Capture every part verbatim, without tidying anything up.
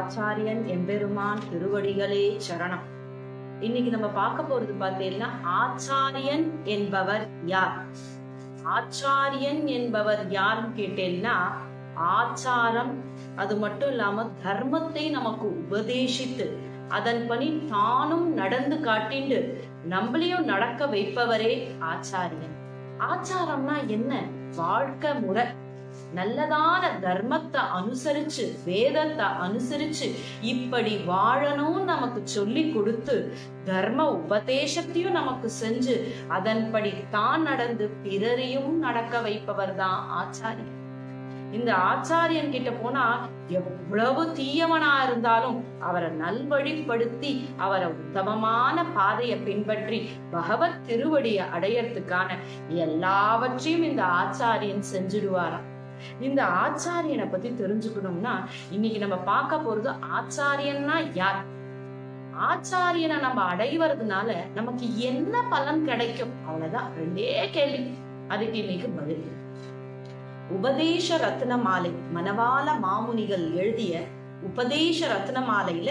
ஆச்சாரியன் எம்பெருமான் திருவடிகளே சரணம். இன்னைக்கு நம்ம பார்க்க போறது பார்த்தீங்கன்னா ஆச்சாரியன் என்பவர் யார்? ஆச்சாரியன் என்பவர் யாருன்னு கேட்டேன்னா, ஆச்சாரம் அது மட்டும் இல்லாம தர்மத்தை நமக்கு உபதேசித்து அதன்படி தானும் நடந்து காட்டிண்டு நம்மளையும் நடக்க வைப்பவரே ஆச்சாரியன். ஆச்சாரம்னா என்ன? வாழ்க்கை முறை. நல்லதான தர்மத்தை அனுசரிச்சு வேதத்தை அனுசரிச்சு இப்படி வாழணும் நமக்கு சொல்லி கொடுத்து தர்ம உபதேசத்தையும் நமக்கு செஞ்சு அதன்படி தான் நடந்து பிறரையும் நடக்க வைப்பவர் தான் ஆச்சாரியன். இந்த ஆச்சாரியன் கிட்ட போனா எவ்வளவு தீயவனா இருந்தாலும் அவரை நல்வழிப்படுத்தி அவரை உத்தமமான பாதையை பின்பற்றி பகவத் திருவடியை அடையறதுக்கான எல்லாவற்றையும் இந்த ஆச்சாரியன் செஞ்சிடுவாராம். இந்த ஆச்சாரியனை பத்தி தெரிஞ்சுக்கணும்னா இன்னைக்கு நம்ம பார்க்க போறது ஆச்சாரியன்னா யார், ஆச்சாரியனை நம்ம அடைவதுனால நமக்கு என்ன பலன் கிடைக்கும், அவ்வளவுதான். ரெண்டே கேள்வி, அதுக்கு இன்னைக்கு பதில். உபதேச ரத்ன மாலை, மணவாள மாமுனிகள் எழுதிய உபதேச ரத்ன மாலையில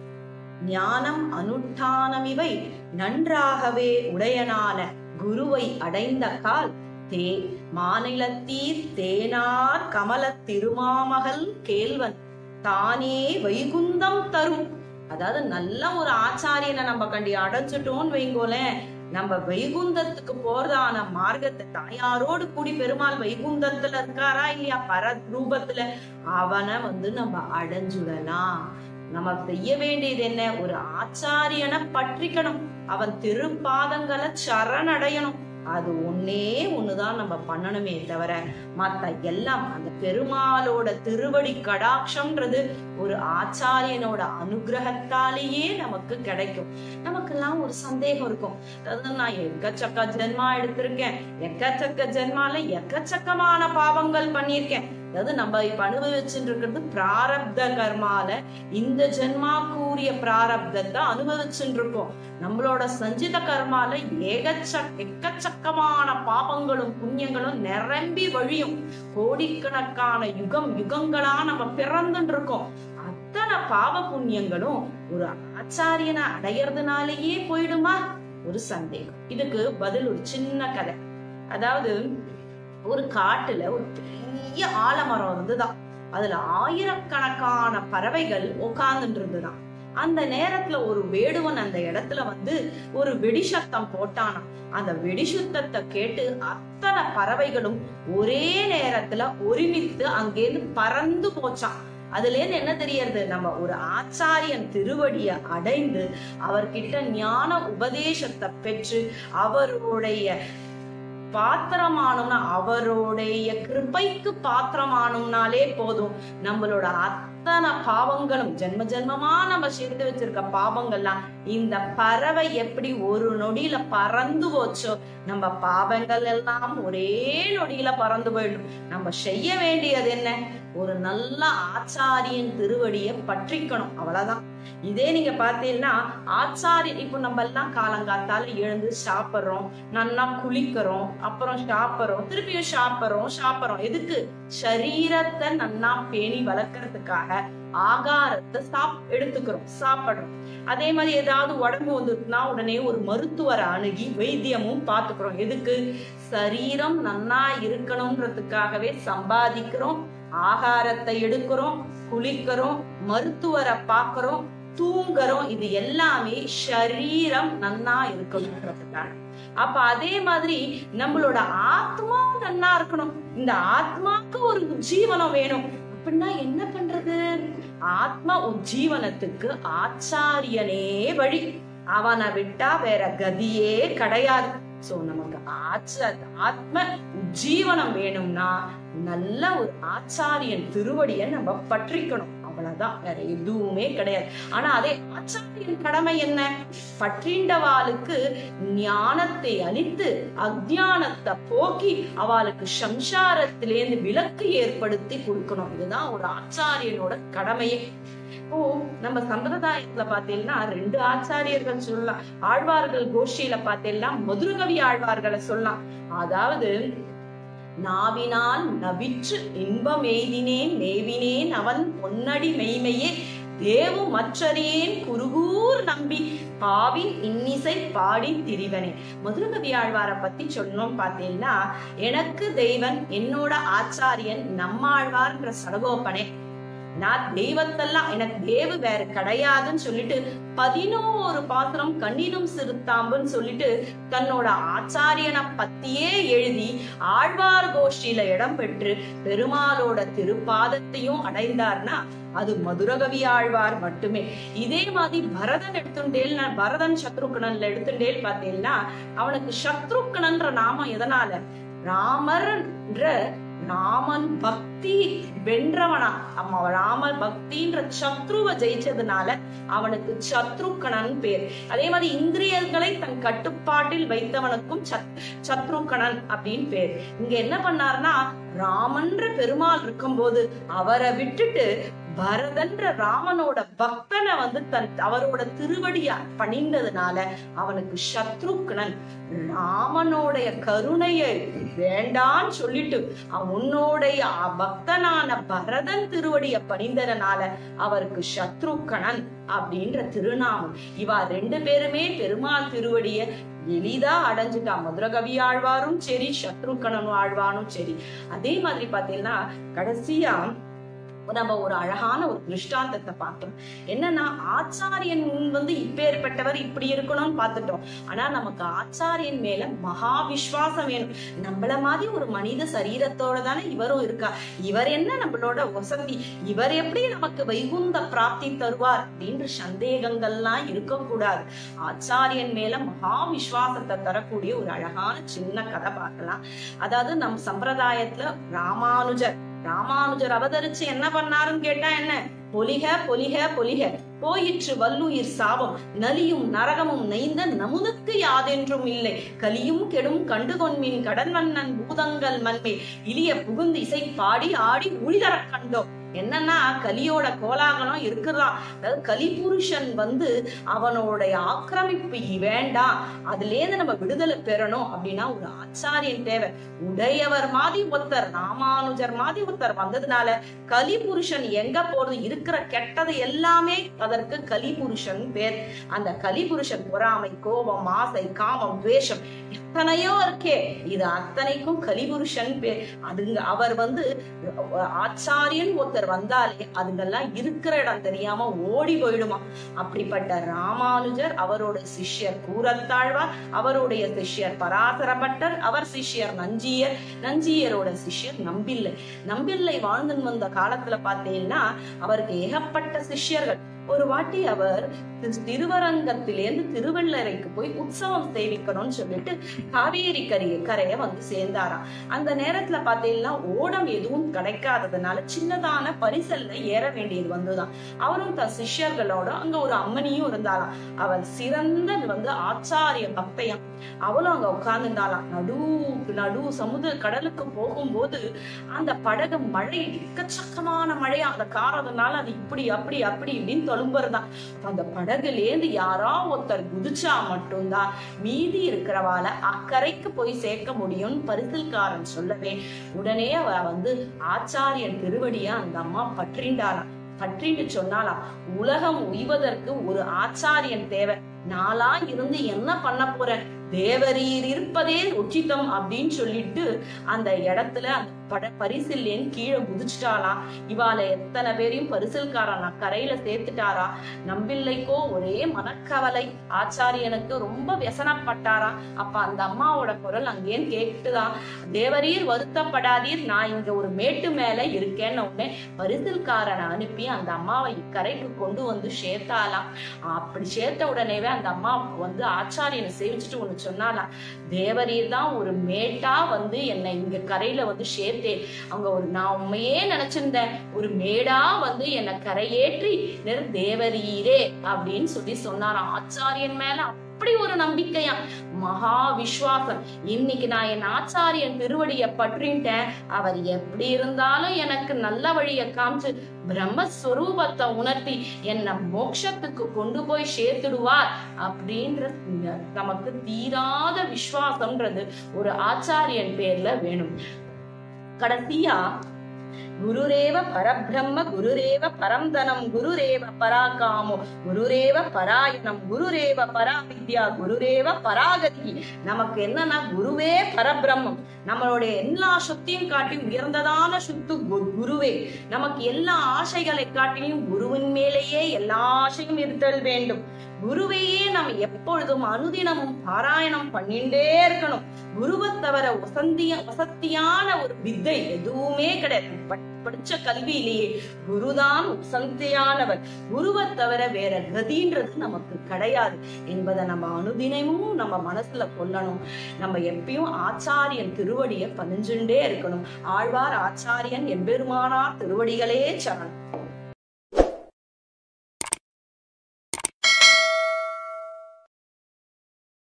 ஞானம் அனுஷ்டானமிவை நன்றாகவே உடையனான குருவை அடைந்த கால் தே மாநிலத்தீர் தேனார் கமல திருமாமகள் கேள்வன் தானே வைகுந்தம் தரும். அதாவது நல்ல ஒரு ஆச்சாரியனை நம்ம கண்டி அடைஞ்சிட்டோம்னு வைங்கோலேன், நம்ம வைகுந்தத்துக்கு போறதான மார்க்கத்தை தாயாரோடு கூடி பெருமாள் வைகுந்தத்துல இருக்காரா இல்லையா பர ரூபத்துல, அவனை வந்து நம்ம அடைஞ்சுடலாம். நம்ம செய்ய வேண்டியது என்ன? ஒரு ஆச்சாரியனை பற்றிக்கணும், அவன் திருப்பாதங்களை சரணடையணும். அது ஒன்னே ஒண்ணுதான் நம்ம பண்ணணுமே தவிர மத்த எல்லாம் அந்த பெருமாளோட திருவடி கடாட்சம்ன்றது ஒரு ஆச்சாரியனோட அனுகிரகத்தாலேயே நமக்கு கிடைக்கும். நமக்கெல்லாம் ஒரு சந்தேகம் இருக்கும், அதாவது நான் எக்கச்சக்க ஜென்மா எடுத்திருக்கேன், எக்கச்சக்க ஜென்மால எக்கச்சக்கமான பாவங்கள் பண்ணியிருக்கேன். அதாவது நம்ம இப்ப அனுபவிச்சுட்டு இருக்கிறது பிராரப்த கர்மால இந்த ஜென்மா கூறிய பிராரப்தத்தை அனுபவிச்சுட்டு இருக்கோம். நம்மளோட சஞ்சித கர்மால ஏகச்ச எக்கச்சக்கமான பாவங்களும் புண்ணியங்களும் நிரம்பி வழியும். கோடிக்கணக்கான யுகம் யுகங்களா நம்ம பிறந்துட்டு இருக்கோம். அத்தனை பாவ புண்ணியங்களும் ஒரு ஆச்சாரியனை அடையறதுனாலேயே போயிடுமா? ஒரு சந்தேகம். இதுக்கு பதில் ஒரு சின்ன கதை. அதாவது ஒரு காட்டுல ஒரு பெரிய ஆலமரம் இருந்துதான், அதுல ஆயிரக்கணக்கான பறவைகள் உட்கார்ந்துட்டு இருந்துதான். அந்த நேரத்துல ஒரு வேடுவன் அந்த இடத்துல வந்து ஒரு வெடிசத்தம் போட்டானாம். அந்த வெடிசுத்தத்தை கேட்டு அத்தனை பறவைகளும் ஒரே நேரத்துல ஒருமித்து அங்கேருந்து பறந்து போச்சான். அதுல இருந்து என்ன தெரியறது? நம்ம ஒரு ஆச்சாரியன் திருவடியை அடைந்து அவர்கிட்ட ஞான உபதேசத்தை பெற்று அவருடைய பாத்திரமானோம்னா, அவருடைய கிருபைக்கு பாத்திரமானோம்னாலே போதும். நம்மளோட அத்தனை பாவங்களும் ஜென்ம ஜென்மமா நம்ம சேர்த்து வச்சிருக்க பாவங்கள்லாம் இந்த பறவை எப்படி ஒரு நொடியில பறந்து போச்சோ, நம்ம பாவங்கள் எல்லாம் ஒரே நொடியில பறந்து போயிடும். நம்ம செய்ய வேண்டியது என்ன? ஒரு நல்ல ஆச்சாரியன் திருவடியை பற்றிக்கணும், அவ்வளவுதான். இதே நீங்க பாத்தீங்கன்னா ஆச்சாரியன் இப்ப நம்ம எல்லாம் காலங்காத்தால எழுந்து சாப்பிடுறோம், நல்லா குளிக்கிறோம், அப்புறம் சாப்பிடுறோம், திருப்பியும் சாப்பிடுறோம் சாப்பிடுறோம் எதுக்கு? சரீரத்தை நல்லா பேணி வளர்க்கறதுக்காக ஆகாரத்தை சாப் எடுத்துக்கிறோம், சாப்பிடுறோம். அதே மாதிரி ஏதாவது உடம்பு வந்துட்டுனா உடனே ஒரு மருத்துவரை அணுகி வைத்தியமும் பார்த்துக்கிறோம். எதுக்கு? சரீரம் நன்னா இருக்கணும்ன்றதுக்காகவே சம்பாதிக்கிறோம், ஆகாரத்தை எடுக்கிறோம், குளிக்கிறோம், மருத்துவரை பார்க்கிறோம், தூங்குறோம். இது எல்லாமே சரீரம் நன்னா இருக்கணும்ன்றதுக்காக. அப்ப அதே மாதிரி நம்மளோட ஆத்மா நன்னா இருக்கணும். இந்த ஆத்மாக்கு ஒரு ஜீவனம் வேணும். அப்படின்னா என்ன பண்றது? ஆத்மா உஜ்ஜீவனத்துக்கு ஆச்சாரியனே வழி, அவனை விட்டா வேற கதியே கிடையாது. சோ நமக்கு ஆச்ச ஆத்ம உஜ்ஜீவனம் வேணும்னா நல்ல ஒரு ஆச்சாரியன் திருவடியை நம்ம பற்றிக்கணும், அவ்வளவுதான். வேற எதுவுமே கிடையாது. ஆனா அதே ஆச்சாரியன் கடமை என்ன? பற்றிண்டவாளுக்கு ஞானத்தை அளித்து அஜ்ஞானத்தை போக்கி அவளுக்கு சம்சாரத்திலேருந்து விலக்கு ஏற்படுத்தி கொடுக்கணும். இதுதான் ஒரு ஆச்சாரியனோட கடமையே. இப்போ நம்ம சம்பிரதாயத்துல பாத்தீங்கன்னா ரெண்டு ஆச்சாரியர்கள் சொல்லலாம். ஆழ்வார்கள் கோஷ்டியில பாத்தீங்கன்னா மதுரகவி ஆழ்வார்களை சொல்லலாம். அதாவது நாவினால் நவிற்று இன்பம் எய்தினேன் மேவினேன் அவன் பொன்னடி மெய்மையே தேவு மற்றறியேன் குருகூர் நம்பி பாவின் இன்னிசை பாடி திரிவனே. மதுரகவி ஆழ்வாரை பத்தி சொல்லணும் பார்த்தீங்கன்னா, எனக்கு தெய்வன் என்னோட ஆச்சாரியன் நம்மாழ்வார்ன்ற சடகோப்பனே. நான் தெய்வத்தெல்லாம் எனக்கு தேவு வேற கிடையாதுன்னு சொல்லிட்டு பதினோரு பாத்திரம் கண்ணினும் சிறுத்தாம்புன்னு சொல்லிட்டு தன்னோட ஆச்சாரியனை பத்தியே எழுதி ஆழ்வார் கோஷ்டியில இடம் பெற்று பெருமாளோட திருப்பாதத்தையும் அடைந்தார்னா அது மதுரகவி ஆழ்வார் மட்டுமே. இதே மாதிரி பரதன் எடுத்துட்டேல், பரதன் சத்ருக்கணன்ல எடுத்துட்டேல் பார்த்தீங்கன்னா, அவனுக்கு சத்ருக்கணன்ற நாமம் எதனால? ராமர்ன்ற ராமன் பக்தி வென்றவனா, அம்மா ராமன் பக்தின்ற சத்ருவை ஜெயிச்சதுனால அவனுக்கு சத்ருக்கணன் பேர். அதே மாதிரி இந்திரியங்களை தன் கட்டுப்பாட்டில் வைத்தவனுக்கும் சத் சத்ருக்கணன் அப்படின்னு பேர். இங்க என்ன பண்ணாருன்னா, ராமன்ற பெருமாள் இருக்கும்போது அவரை விட்டுட்டு பரதன்ற ராமனோட பக்தனை வந்து தன் அவரோட திருவடியா பணிந்ததுனால அவனுக்கு சத்ருக்கணன். ராமனோடைய கருணையை வேண்டான்னு சொல்லிட்டு உன்னுடைய பக்தனான பரதன் திருவடிய பணிந்ததுனால அவருக்கு சத்ருக்கணன் அப்படின்ற திருநாமம். இவா ரெண்டு பேருமே பெருமாள் திருவடிய எளிதா அடைஞ்சுட்டா. மதுரகவி ஆழ்வாரும் சரி, சத்ருக்கணன் ஆழ்வானும் சரி. அதே மாதிரி பாத்தீங்கன்னா கடைசியா நம்ம ஒரு அழகான ஒரு திருஷ்டாந்தத்தை பார்த்தோம். என்னன்னா, ஆச்சாரியன் வந்து இப்பேற்பட்டவர் இப்படி இருக்கணும்னு பார்த்துட்டோம். ஆனா நமக்கு ஆச்சாரியன் மேல மகா விசுவாசம் வேணும். நம்மள மாதிரி ஒரு மனித சரீரத்தோட தானே இவரும் இருக்கா. இவர் என்ன நம்மளோட வசதி, இவர் எப்படி நமக்கு வைகுந்த பிராப்தி தருவார் அப்படின்ற சந்தேகங்கள்லாம் இருக்கக்கூடாது. ஆச்சாரியன் மேல மகா விசுவாசத்தை தரக்கூடிய ஒரு அழகான சின்ன கதை பார்க்கலாம். அதாவது நம் சம்பிரதாயத்துல ராமானுஜர் ராமானுஜர் அவதரிச்சு என்ன பண்ணாருன்னு கேட்டா என்ன? பொலிக பொலிக பொலிக போயிற்று வல்லுயிர் சாபம், நலியும் நரகமும் நெய்ந்த நமுனுக்கு யாதென்றும் இல்லை, கலியும் கெடும் கண்டுகொன்மின் கடன் மன்னன் பூதங்கள் மண்மே இலிய புகுந்து இசை பாடி ஆடி உழிதர கண்டோம். என்னன்னா, கலியோட கோலாகலம் இருக்குதான். அதாவது கலிபுருஷன் வந்து அவனோடைய ஆக்கிரமிப்பு வேண்டாம், அதுல இருந்து நம்ம விடுதலை பெறணும் அப்படின்னா ஒரு ஆச்சாரியன் தேவை. உடையவர் மாதிரி ஒருத்தர், ராமானுஜர் மாதிரி ஒருத்தர் வந்ததுனால கலிபுருஷன் எங்க போறது, இருக்கிற கெட்டது எல்லாமே அதற்கு கலிபுருஷன் பேர். அந்த கலிபுருஷன் பொறாமை, கோபம், ஆசை, காமம், துவேஷம் எத்தனையோ இருக்கே, இது அத்தனைக்கும் கலிபுருஷன் பேர். அதுங்க அவர் வந்து ஆச்சாரியன் ஒருத்தர் வந்தாலே அதுங்கெல்லாம் இருக்கிற இடம் தெரியாம ஓடி போயிடுமா. அப்படிப்பட்ட ராமானுஜர், அவரோட சிஷ்யர் கூரத்தாழ்வார், அவருடைய சிஷ்யர் பராசரப்பட்டர், அவர் சிஷ்யர் நஞ்சியர், நஞ்சியரோட சிஷ்யர் நம்பிள்ளை. நம்பிள்ளை வாழ்ந்து வந்த காலத்துல பார்த்தீங்கன்னா அவருக்கு ஏகப்பட்ட சிஷ்யர்கள். ஒரு வாட்டி அவர் திருவரங்கத்திலேருந்து திருவள்ளரைக்கு போய் உற்சவம் சேவிக்கணும்னு சொல்லிட்டு காவேரி கரைய கரைய வந்து சேர்ந்தாராம். அந்த நேரத்துல பாத்தீங்கன்னா ஓடம் எதுவும் கிடைக்காததுனால சின்னதான பரிசல்ல ஏற வேண்டியது வந்துதான். அவரும் தன் சிஷ்யர்களோட அங்க ஒரு அம்மனியும் இருந்தாலாம். அவள் சிறந்த வந்து ஆச்சாரிய பக்தையம். அவளும் அங்க உட்கார்ந்துருந்தாலாம். நடு நடு சமுதிர கடலுக்கு போகும்போது அந்த படகு மழை எக்கச்சக்கமான மழையா, அந்த காரணத்தினால அது இப்படி அப்படி அப்படி இப்படின்னு தொழும்புறதான். அந்த படகுலேருந்து யாரா ஒருத்தர் குதிச்சா மட்டும்தான் மீதி இருக்கிறவால அக்கறைக்கு போய் சேர்க்க முடியும் பரிசல்காரன் சொல்லவே, உடனே அவ வந்து ஆச்சாரியன் திருவடியா அந்த அம்மா பற்றிண்டாளாம். பற்றிட்டு சொன்னாலாம், உலகம் உய்வதற்கு ஒரு ஆச்சாரியன் தேவை, நாளா இருந்து என்ன பண்ண போற, தேவரீர் இருப்பதே உச்சிதம் அப்படின்னு சொல்லிட்டு அந்த இடத்துல அந்த பட பரிசில்லேன்னு கீழே குதிச்சுட்டாலாம். இவாள எத்தனை பேரையும் பரிசில்காரன் கரையில சேர்த்துட்டாரா. நம்பிள்ளைக்கோ ஒரே மனக்கவலை, ஆச்சாரியனுக்கு ரொம்ப व्यसனப்பட்டாரா. அப்ப அந்த அம்மாவோட குரல் அங்கேன்னு கேட்டுதான், தேவரீர் வருத்தப்படாதீர், நான் இங்க ஒரு மேட்டு மேல இருக்கேன்னு உடனே பரிசில்காரனை அனுப்பி அந்த அம்மாவை இக்கரைக்கு கொண்டு வந்து சேர்த்தாலாம். அப்படி சேர்த்த உடனேவே அந்த அம்மா வந்து ஆச்சாரியனை சேவிச்சுட்டு ஒண்ணு சொன்னாலாம், தேவரீர் தான் ஒரு மேட்டா வந்து என்னை இங்க கரையில வந்து சேர்த்தேன், அவங்க ஒரு நான் உண்மையே நினைச்சிருந்தேன், ஒரு மேடா வந்து என்னை கரையேற்றி நெரு தேவரீரே அப்படின்னு சொல்லி சொன்னாராம். ஆச்சாரியன் மேல அப்படி ஒரு நம்பிக்கையா, மகா விஸ்வாசம். இன்னைக்கு நான் என் ஆச்சாரியன் திருவடிய பற்றிட்டேன், அவர் எப்படி இருந்தாலும் எனக்கு நல்ல வழிய காமிச்சு பிரம்மஸ்வரூபத்தை உணர்த்தி என்ன மோட்சத்துக்கு கொண்டு போய் சேர்த்துடுவார் அப்படின்ற நமக்கு தீராத விஸ்வாசம்ன்றது ஒரு ஆச்சாரியன் பேர்ல வேணும். கடைசியா குருரேவ பரபிரம்ம குருரேவ பரம்தனம் குருரேவ பராகாமோ குருரேவ பராயணம் குருரேவ பராவித்யா குருரேவ பராகதி. நமக்கு என்னன்னா குருவே பரபிரம்மம். நம்மளுடைய எல்லா சொத்தையும் காட்டி உயர்ந்ததான சுத்து குருவே. நமக்கு எல்லா ஆசைகளை காட்டியும் குருவின் மேலேயே எல்லா ஆசையும் இருத்தல் வேண்டும். குருவையே நாம் எப்பொழுதும் அனுதினமும் பாராயணம் பண்ணிட்டே இருக்கணும். குருவை தவிர வசந்திய வசத்தியான ஒரு வித்தை எதுவுமே கிடையாது. படிச்ச கல்வியிலேயே குருதான் வசந்தியானவர். குருவை தவிர வேற கதின்றது நமக்கு கிடையாது என்பதை நம்ம அனுதினமும் நம்ம மனசுல கொள்ளணும். நம்ம எப்பயும் ஆச்சாரியன் திருவடியை பணிஞ்சுட்டே இருக்கணும். ஆழ்வார் ஆச்சாரியன் எம்பெருமானார் திருவடிகளே சரணம்.